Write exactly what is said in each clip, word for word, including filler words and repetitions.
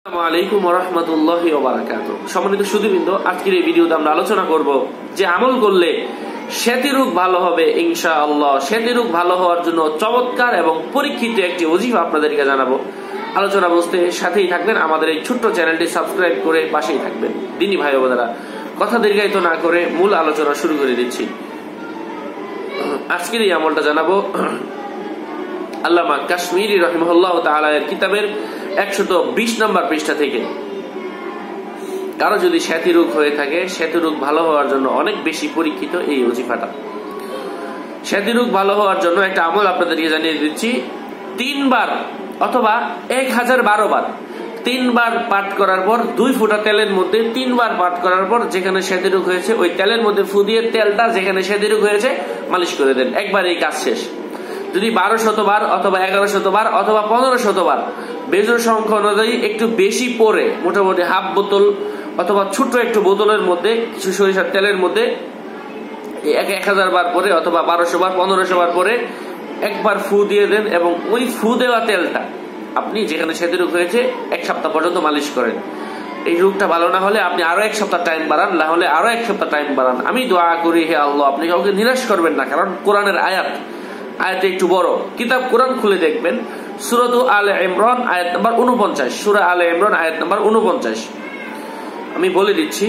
আসসালামু আলাইকুম ওয়া রাহমাতুল্লাহি ওয়া বারাকাতুহু। সম্মানিত সুধীবৃন্দ, আজকের এই ভিডিওতে আমরা আলোচনা করব যে আমল করলে শ্বেতরোগ ভালো হবে ইনশাআল্লাহ। শ্বেতরোগ ভালো হওয়ার জন্য চমৎকার এবং পরীক্ষিত একটি ওজিফা আপনাদেরকে জানাবো। আলোচনা বুঝতে সাথেই থাকবেন, আমাদের এই ছোট্ট চ্যানেলটি সাবস্ক্রাইব করে পাশেই থাকবেন। দিনী ভাই ও বোনেরা, কথা দীর্ঘায়িত না করে মূল আলোচনা শুরু করে দিচ্ছি। আজকের এই আমলটা জানাবো আল্লামা কাশ্মীরি রাহিমাহুল্লাহ তাআলা এর কিতাবের একশত বিশ নম্বর পৃষ্ঠা থেকে। কারো যদি শ্বেতরোগ হয়ে থাকে, শ্বেতরোগ ভালো হওয়ার জন্য অনেক বেশি পরীক্ষিত এই ওজিফাটা। শ্বেতরোগ ভালো হওয়ার জন্য একটা আমল আপনাদেরকে জানিয়ে দিচ্ছি। তিনবার অথবা এক হাজার বারো বার তিনবার পাঠ করার পর দুই ফোঁটা তেলের মধ্যে তিনবার পাঠ করার পর যেখানে শ্বেতরোগ হয়েছে ওই তেলের মধ্যে ফু দিয়ে তেলটা যেখানে শ্বেতরোগ হয়েছে মালিশ করে দেন। একবার এই কাজ শেষ। যদি বারো শতবার অথবা এগারো শতবার অথবা পনেরো শতবার বেজোর সংখ্যা অনুযায়ী একটু বেশি পরে, মোটামুটি হাফ বোতল অথবা ছোট্ট একটু বোতলের মধ্যে কিছু সরিষার তেলের মধ্যে এক এক হাজার বার পরে অথবা বারোশো বার পনেরোশো বার পরে একবার ফু দিয়ে দেন এবং ওই ফু দেওয়া তেলটা আপনি যেখানে শ্বেতরোগ হয়েছে এক সপ্তাহ পর্যন্ত মালিশ করেন। এই রোগটা ভালো না হলে আপনি আরো এক সপ্তাহ টাইম বাড়ান, না হলে আরো এক সপ্তাহ টাইম বাড়ান। আমি দোয়া করি, হে আল্লাহ, আপনি কাউকে নিরাশ করবেন না, কারণ কোরআনের আয়াত আয়াতে একটু বড়। কিতাব কোরআন খুলে দেখবেন, সূরা আলে ইমরান আয়াত নাম্বার উনপঞ্চাশ। সূরা আলে ইমরান আয়াত নাম্বার উনপঞ্চাশ। আমি বলে দিচ্ছি,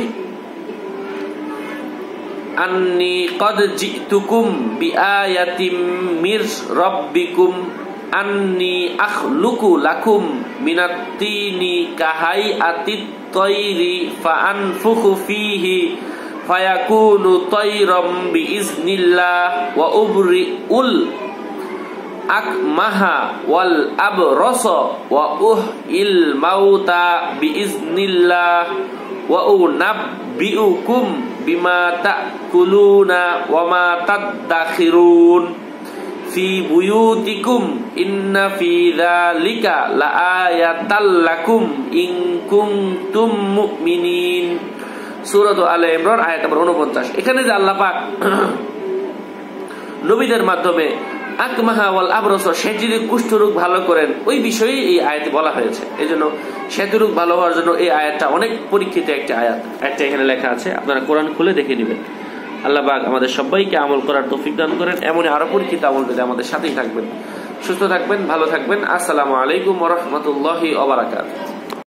আন্নী কদ জিতুকুম বিআয়াতিম মির রাব্বিকুম আন্নী আখলুকু লাকুম মিনাত তিনি কাহাইআতিত তায়রি ফাআনফুখু ফীহি ফায়াকুনু তায়রাম বিইজনিল্লাহ ওয়া উবরিউল আকমাহা ওয়াল আবরাসা ওয়া উহইল মাউতা বিইজনিল্লাহ ওয়া উনাব্বিউকুম বিমা তাকুলুনা ওয়া মা তাদাখিরুন ফি বুয়ুতিকুম ইন্না ফি যালিকা লাআয়াতাল লাকুম ইন কুনতুম মুমিনিন। সূরা আলে ইমরান আয়াত নম্বর উনপঞ্চাশ। এখানে যে আল্লাহ পাক নবীদের মাধ্যমে আকমাহা ওয়াল আবরাস, শ্বেতরোগ কুষ্ঠরোগ ভালো করেন, ওই বিষয়ে এই আয়াতে বলা হয়েছে। এই জন্য শ্বেতরোগ ভালো হওয়ার জন্য এই আয়াতটা অনেক পরীক্ষিত একটা আয়াত। একটা এখানে লেখা আছে, আপনারা কোরআন খুলে দেখে নেবেন। আল্লাহ পাক আমাদের সবাইকে আমল করার তৌফিক দান করেন। এমনই আরো পরীক্ষিত আমল পেতে আমাদের সাথেই থাকবেন। সুস্থ থাকবেন, ভালো থাকবেন। আসসালামু আলাইকুম ওয়া রাহমাতুল্লাহি ওয়া বারাকাতুহু।